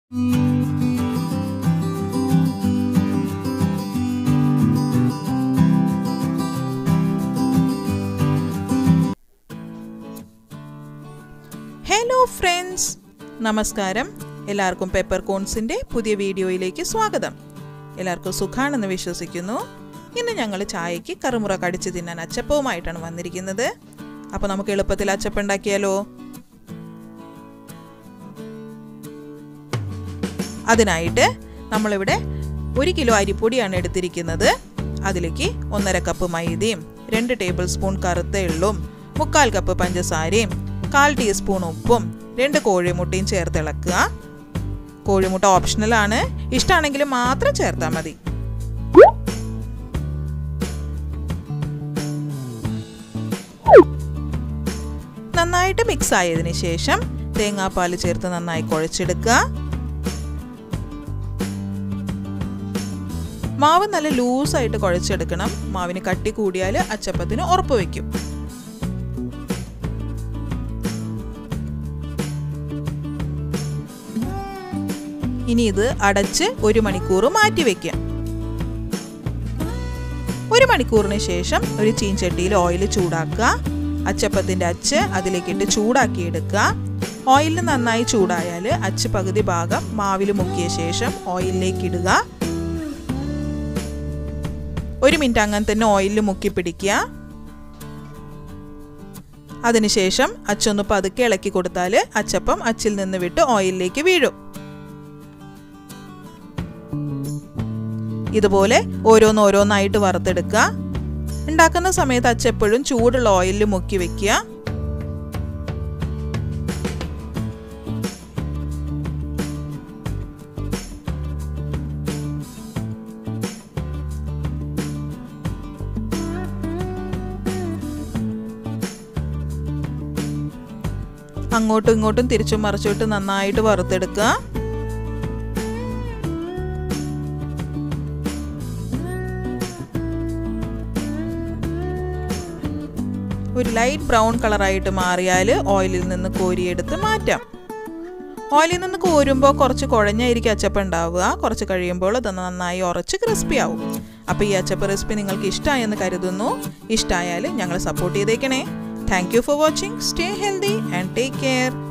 Hello friends, നമസ്കാരം. എല്ലാവർക്കും pepper കോൺസിൻ്റെ പുതിയ വീഡിയോയിലേക്ക് സ്വാഗതം. എല്ലാവർക്കും സുഖാണെന്ന് വിശ്വസിക്കുന്നു. ഇന്ന് ഞങ്ങൾ ചായയ്ക്ക് കറുമുറ കടിച്ച് തിന്നാൻ അച്ചപ്പവുമായിട്ടാണ് വന്നിരിക്കുന്നത്. അപ്പോൾ നമുക്ക് എളുപ്പത്തിൽ അച്ചപ്പം ഉണ്ടാക്കിയാലോ? അതിനായിട്ട് നമ്മളിവിടെ 1 കിലോ അരിപ്പൊടിയാണ് എടുത്തിരിക്കുന്നത്. അതിലേക്ക് 1.5 കപ്പ് മൈദയും 2 ടേബിൾ സ്പൂൺ കറുത്ത എള്ളും 3/4 കപ്പ് പഞ്ചസാരയും 1/4 ടീസ്പൂൺ ഉപ്പും 2 കോഴിമുട്ടയും ചേർത്ത് ഇളക്കുക. കോഴിമുട്ട ഓപ്ഷണലാണ്, ഇഷ്ടമാണെങ്കിൽ മാത്രം ചേർത്താൽ മതി. നന്നായിട്ട് മിക്സ് ആയതിനു ശേഷം തേങ്ങാപ്പാൽ ചേർത്ത് നന്നായി കുഴച്ചെടുക്കുക. മാവ് നല്ല ലൂസായിട്ട് കുഴച്ചെടുക്കണം. മാവിന് കട്ടി കൂടിയാൽ അച്ചപ്പത്തിന് ഉറപ്പ് വയ്ക്കും. ഇനി ഇത് അടച്ച് 1 മണിക്കൂർ മാറ്റി വെക്കാം. 1 മണിക്കൂറിന് ശേഷം ഒരു ചീൻചട്ടിയിൽ ഓയിൽ ചൂടാക്കുക. അച്ചപ്പത്തിൻ്റെ അച്ച് അതിലേക്കിട്ട് ചൂടാക്കി എടുക്കുക. ഓയിൽ നന്നായി ചൂടായാൽ അച്ച് പകുതി ഭാഗം മാവിൽ മുക്കിയ ശേഷം ഓയിലിലേക്ക് ഇടുക. 1 മിനിറ്റ് അങ്ങനെ തന്നെ ഓയിലിൽ മുക്കി പിടിക്കുക. അതിനുശേഷം അച്ചൊന്ന് പതുക്കെ ഇളക്കി കൊടുത്താൽ അച്ചപ്പം അച്ചിൽ നിന്ന് വിട്ട് ഓയിലിലേക്ക് വീഴും. ഇതുപോലെ ഓരോന്നോരോന്നായിട്ട് വറുത്തെടുക്കുക. ഉണ്ടാക്കുന്ന സമയത്ത് അച്ചെപ്പോഴും ചൂടുള്ള ഓയിലിൽ മുക്കി വെക്കുക. അങ്ങോട്ടും ഇങ്ങോട്ടും തിരിച്ചും മറിച്ചിട്ട് നന്നായിട്ട് വറുത്തെടുക്കുക. ഒരു ലൈറ്റ് ബ്രൗൺ കളറായിട്ട് മാറിയാൽ ഓയിലിൽ നിന്ന് കോരിയെടുത്ത് മാറ്റാം. ഓയിലിൽ നിന്ന് കോരുമ്പോൾ കുറച്ച് കുഴഞ്ഞായിരിക്കും അച്ചപ്പം ഉണ്ടാവുക. കുറച്ച് കഴിയുമ്പോൾ അത് നന്നായി ഉറച്ച് ക്രിസ്പി ആവും. അപ്പോൾ ഈ അച്ചപ്പ റെസിപ്പി നിങ്ങൾക്ക് ഇഷ്ടമായെന്ന് കരുതുന്നു. ഇഷ്ടമായാൽ ഞങ്ങളെ സപ്പോർട്ട് ചെയ്തേക്കണേ. Thank you for watching. Stay healthy and take care.